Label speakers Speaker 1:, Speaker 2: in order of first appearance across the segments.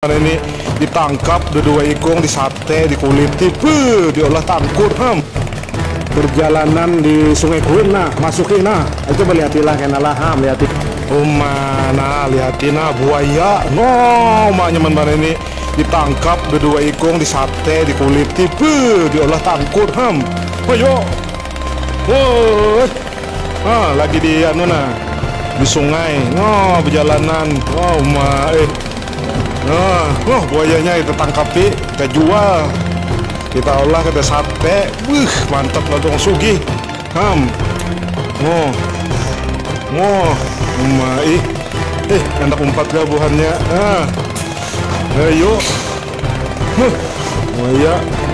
Speaker 1: Ini ditangkap dua ikung, disate, dikuliti, diolah tangkur.
Speaker 2: Perjalanan di Sungai Kuin, nah masukin, nah itu melihatlah kenalah melihatin
Speaker 1: mana lihatin buaya maknya mana ini ditangkap dua ikung, disate, dikuliti, diolah tangkur. Ayo lagi di di sungai perjalanan buayanya kita tangkapi, kita jual, kita olah, kita sate, mantap lah dong, sugih. Enak umpat gabuhannya. Ayo, buaya,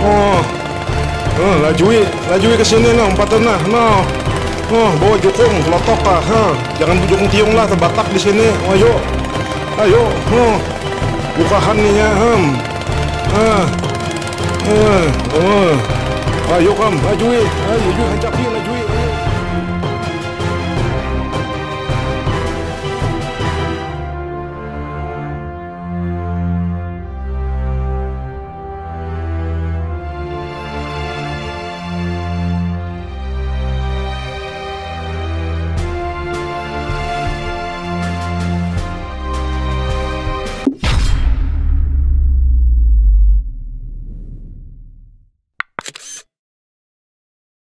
Speaker 1: lajui ke sini nah, umpatan nah, bawa jukung, lotok jangan jukung tiung lah, terbatak di sini. Ayo, bukahan nih ya, ayo lajui, hancapin.